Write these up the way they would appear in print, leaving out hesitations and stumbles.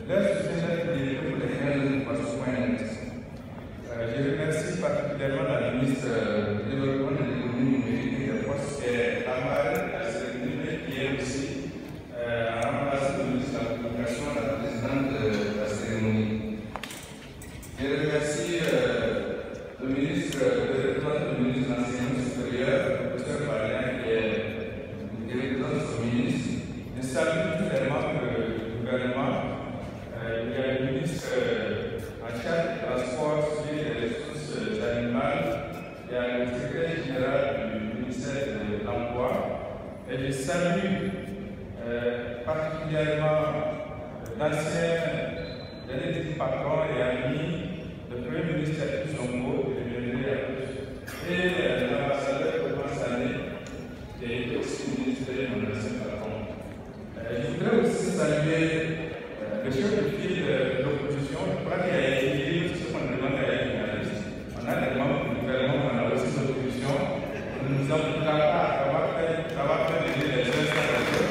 leur soutien pour lesquels nous passons point net. Je remercie particulièrement la ministre du Développement de l'économie numérique et des postes qui est la marraine à la cérémonie, qui est aussi en remplacement du ministre de la Communication, la présidente de la cérémonie. Je remercie le ministre de l'Enseignement supérieur, le professeur Barien, qui est le directeur de son ministre. Je salue tous les membres du gouvernement. Il y a le ministre en charge du transport et des ressources animales. Il y a le secrétaire général du ministère de l'Emploi. Et je salue particulièrement l'ancien dernier patron et ami, le premier ministre Sonko, et l'ambassadeur de Tanzanie, qui est aussi ministre de mon ancien patron. Je voudrais aussi saluer le chef de file de l'opposition. Je crois qu'il a écrit ce qu'on demande à la journaliste. On a des membres du gouvernement, on a aussi l'opposition. Nous nous en pas ça va faire aider les installations.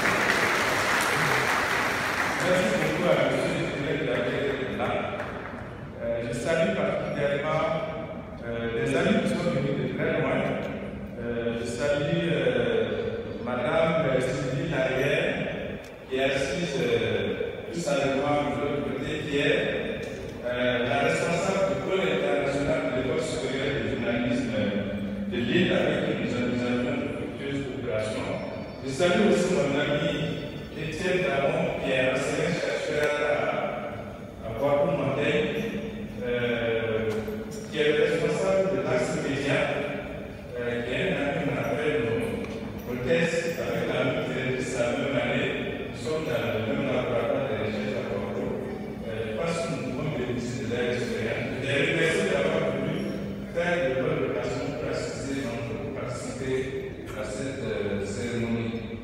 Merci beaucoup à M. le directeur de là. Je salue particulièrement les amis qui sont venus de très loin. Je salue Madame Sylvie Larrière, qui est assise tout simplement de l'autre côté, qui est la responsable du pôle international de l'école supérieure de journalisme de Lille, avec qui nous avons de fructueuses coopérations. Je salue aussi mon ami Étienne Damon, qui est enseignant-chercheur à Bois-Montagne, qui est responsable de l'Axe Média, qui est un ami qu'on appelle nos thèses avec l'ami de sa même année. Nous sommes dans le même laboratoire de recherche à Bordeaux. Je pense que nous pouvons bénéficier de leur expérience. Je les remercie d'avoir voulu faire de bonnes occasions pour participer à cette cérémonie.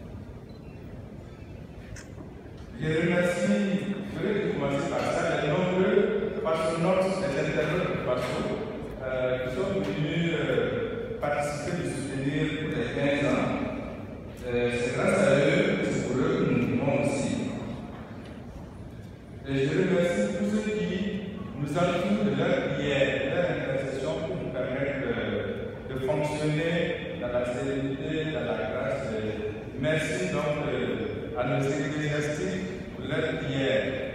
Je voudrais commencer par ça, les nombreux patriotes, les internautes de Passo, qui sont venus participer et soutenir pour les 15 ans. C'est grâce à eux, c'est pour eux que nous vivons aussi. Et je remercie tous ceux qui nous entourent de leur prière, de leur intercession pour nous permettre de fonctionner dans la sérénité, dans la grâce. Merci donc à nos ecclésiastiques pour leur prière.